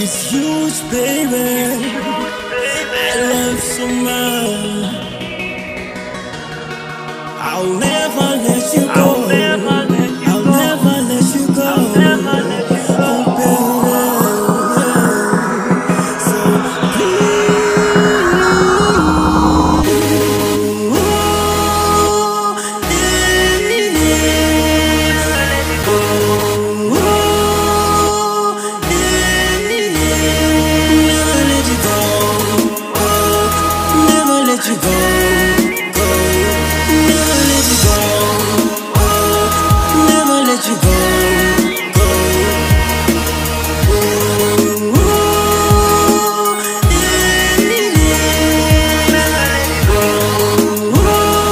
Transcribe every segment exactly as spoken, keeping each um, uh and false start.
It's huge, baby. I love so much. I'll never let you go. I'll never let you I'll go. Never let you go. I'll never let you go. Oh, baby. So please. Oh, yeah, yeah. Oh, yeah, yeah. Never let you go. Oh, never let you go. Let you go, go. Ooh, ooh, yeah, yeah. Never let you go. Ooh,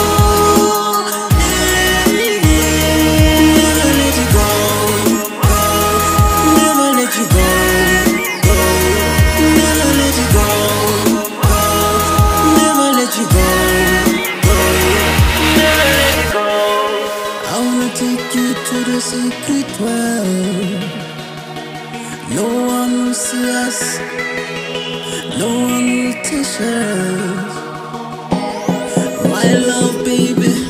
yeah, yeah. Never let you go, go. Never let you go, go. Never let you go, go. Never let you go, go. Never let you go. I wanna take you to the secret world. No one will see us. No one will touch us. My love, baby.